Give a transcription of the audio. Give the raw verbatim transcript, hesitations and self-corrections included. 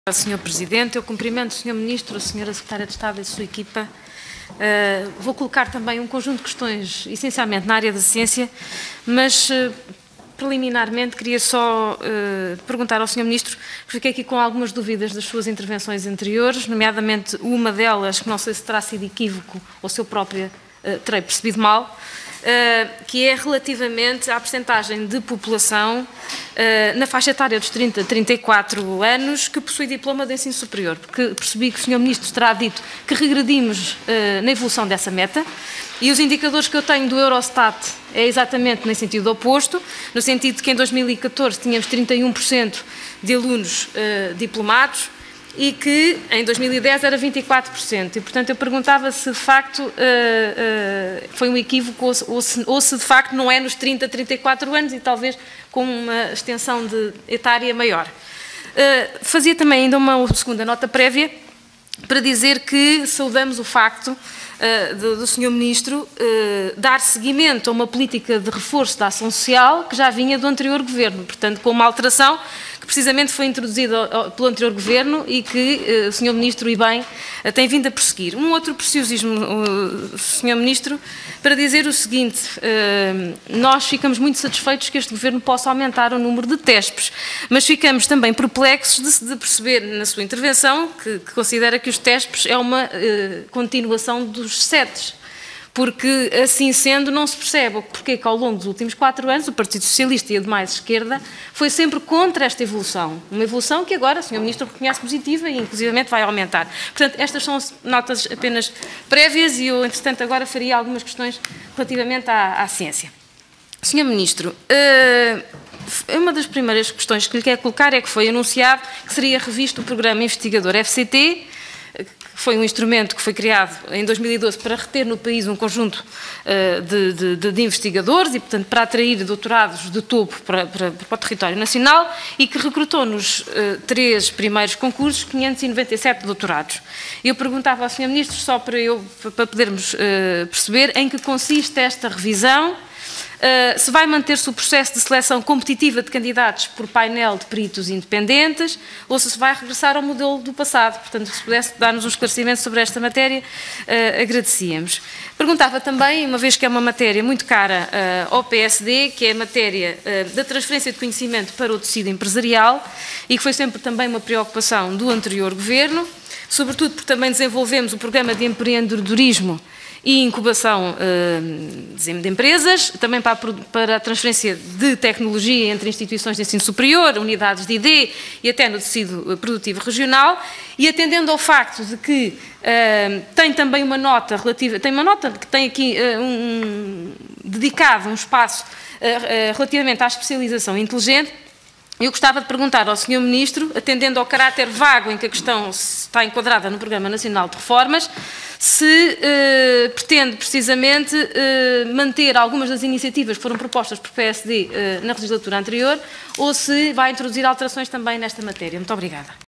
senhor Presidente, eu cumprimento o senhor Ministro, a senhora Secretária de Estado e a sua equipa. Uh, vou colocar também um conjunto de questões, essencialmente na área da ciência, mas uh, preliminarmente queria só uh, perguntar ao senhor Ministro, porque fiquei aqui com algumas dúvidas das suas intervenções anteriores, nomeadamente uma delas, que não sei se terá sido equívoco ou se eu própria uh, terei percebido mal, Uh, que é relativamente à percentagem de população uh, na faixa etária dos trinta a trinta e quatro anos que possui diploma de ensino superior, porque percebi que o senhor Ministro terá dito que regredimos uh, na evolução dessa meta, e os indicadores que eu tenho do Eurostat é exatamente no sentido oposto, no sentido de que em dois mil e catorze tínhamos trinta e um por cento de alunos uh, diplomados, e que em dois mil e dez era vinte e quatro por cento. E, portanto, eu perguntava se de facto uh, uh, foi um equívoco ou se, ou, se, ou se de facto não é nos trinta a trinta e quatro anos e talvez com uma extensão de etária maior. Uh, fazia também ainda uma segunda nota prévia para dizer que saudamos o facto uh, do, do senhor Ministro uh, dar seguimento a uma política de reforço da ação social que já vinha do anterior Governo, portanto, com uma alteração que precisamente foi introduzida pelo anterior Governo e que uh, o senhor Ministro, e bem, uh, tem vindo a prosseguir. Um outro preciosismo, uh, senhor Ministro, para dizer o seguinte: uh, nós ficamos muito satisfeitos que este Governo possa aumentar o número de T E S Ps, mas ficamos também perplexos de, de perceber na sua intervenção que, que considera que os T E S Ps é uma uh, continuação dos S E T s. Porque, assim sendo, não se percebe porque que ao longo dos últimos quatro anos o Partido Socialista e a demais esquerda foi sempre contra esta evolução. Uma evolução que agora o senhor Ministro reconhece positiva e, inclusivamente, vai aumentar. Portanto, estas são notas apenas prévias e eu, entretanto, agora faria algumas questões relativamente à, à ciência. senhor Ministro, uh, uma das primeiras questões que lhe quero colocar é que foi anunciado que seria revisto o programa investigador F C T, que foi um instrumento que foi criado em dois mil e doze para reter no país um conjunto uh, de, de, de investigadores e, portanto, para atrair doutorados de topo para, para, para o território nacional, e que recrutou nos uh, três primeiros concursos quinhentos e noventa e sete doutorados. Eu perguntava ao senhor Ministro, só para, eu, para podermos uh, perceber em que consiste esta revisão. Uh, se vai manter-se o processo de seleção competitiva de candidatos por painel de peritos independentes ou se se vai regressar ao modelo do passado. Portanto, se pudesse dar-nos um esclarecimento sobre esta matéria, uh, agradecíamos. Perguntava também, uma vez que é uma matéria muito cara uh, ao P S D, que é a matéria uh, da transferência de conhecimento para o tecido empresarial e que foi sempre também uma preocupação do anterior Governo, sobretudo porque também desenvolvemos o programa de empreendedorismo e incubação uh, de empresas, também para a, para a transferência de tecnologia entre instituições de ensino superior, unidades de I D e até no tecido produtivo regional, e atendendo ao facto de que uh, tem também uma nota relativa, tem uma nota que tem aqui uh, um, dedicado um espaço uh, uh, relativamente à especialização inteligente. Eu gostava de perguntar ao senhor Ministro, atendendo ao caráter vago em que a questão está enquadrada no Programa Nacional de Reformas, se eh, pretende precisamente eh, manter algumas das iniciativas que foram propostas por P S D eh, na legislatura anterior ou se vai introduzir alterações também nesta matéria. Muito obrigada.